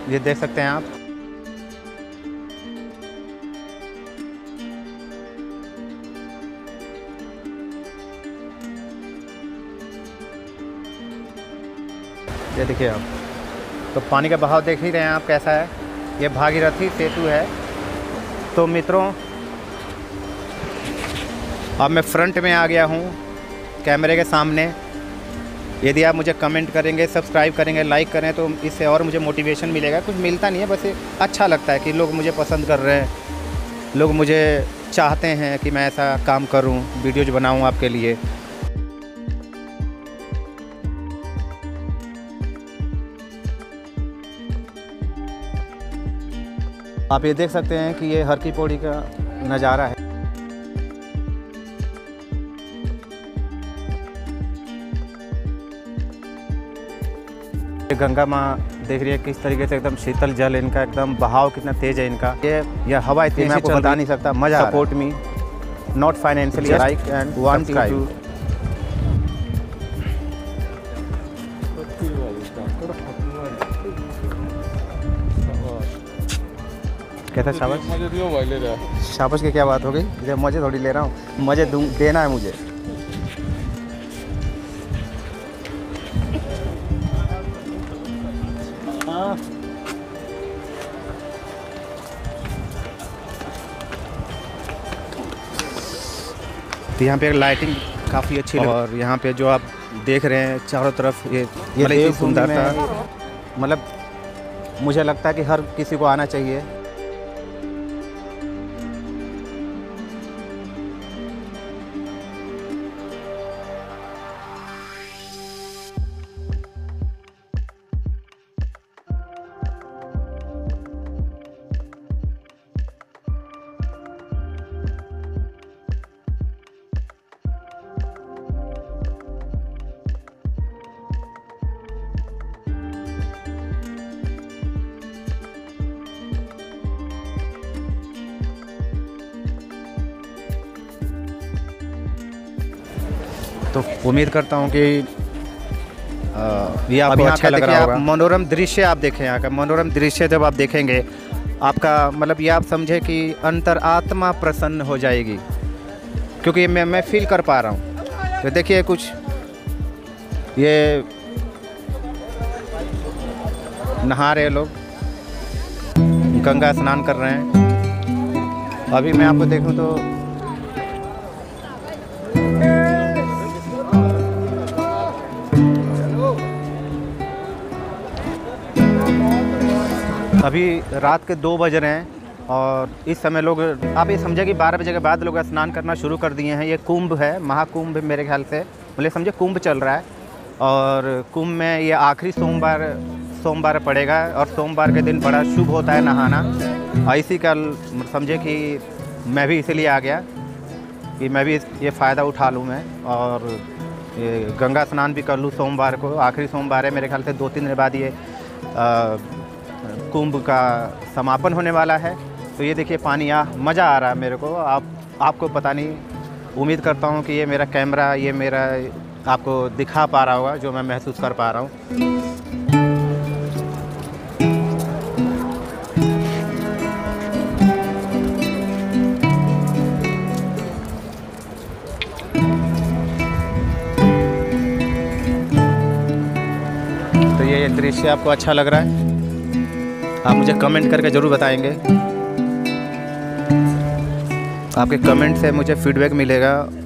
ये देख सकते हैं आप। ये देखिए आप, तो पानी का बहाव देख ही रहे हैं आप कैसा है। ये भागीरथी सेतु है। तो मित्रों, अब मैं फ्रंट में आ गया हूँ कैमरे के सामने। यदि आप मुझे कमेंट करेंगे, सब्सक्राइब करेंगे, लाइक करें तो इससे और मुझे मोटिवेशन मिलेगा। कुछ मिलता नहीं है, बस अच्छा लगता है कि लोग मुझे पसंद कर रहे हैं, लोग मुझे चाहते हैं कि मैं ऐसा काम करूं, वीडियोज बनाऊं आपके लिए। आप ये देख सकते हैं कि ये हर की पौड़ी का नज़ारा है। गंगा माँ देख रही है किस तरीके से, एकदम शीतल जल इनका, एकदम बहाव कितना तेज है इनका। ये हवा इतनी मैं आपको बता नहीं सकता। मजा support me, not financially, like and one two. कहता शाबाश। शाबाश की क्या बात हो गई? जब मजे थोड़ी ले रहा हूँ, मजे देना है मुझे। तो यहाँ पे लाइटिंग काफ़ी अच्छी है और यहाँ पे जो आप देख रहे हैं चारों तरफ ये बड़ी सुंदरता, मतलब मुझे लगता है कि हर किसी को आना चाहिए। तो उम्मीद करता हूँ कि ये आपको अच्छा लग रहा होगा। मनोरम दृश्य आप देखें, यहाँ का मनोरम दृश्य जब आप देखेंगे, आपका मतलब ये आप समझे कि अंतरात्मा प्रसन्न हो जाएगी, क्योंकि मैं फील कर पा रहा हूँ। तो देखिए कुछ ये नहा रहे लोग, गंगा स्नान कर रहे हैं। अभी मैं आपको देखूँ तो अभी रात के 2 बज रहे हैं और इस समय लोग, आप ये समझे कि 12 बजे के बाद लोग स्नान करना शुरू कर दिए हैं। ये कुंभ है, महाकुंभ मेरे ख्याल से, मतलब समझे कुंभ चल रहा है और कुंभ में ये आखिरी सोमवार पड़ेगा और सोमवार के दिन बड़ा शुभ होता है नहाना। ऐसी कल समझे कि मैं भी इसीलिए आ गया कि मैं भी ये फ़ायदा उठा लूँ मैं, और ये गंगा स्नान भी कर लूँ। सोमवार को आखिरी सोमवार है, मेरे ख्याल से 2-3 दिन बाद ये कुंभ का समापन होने वाला है। तो ये देखिए पानी, मज़ा आ रहा है मेरे को। आपको पता नहीं, उम्मीद करता हूँ कि ये मेरा कैमरा, ये मेरा आपको दिखा पा रहा होगा जो मैं महसूस कर पा रहा हूँ। तो ये दृश्य आपको अच्छा लग रहा है? आप मुझे कमेंट करके ज़रूर बताएंगे। आपके कमेंट से मुझे फीडबैक मिलेगा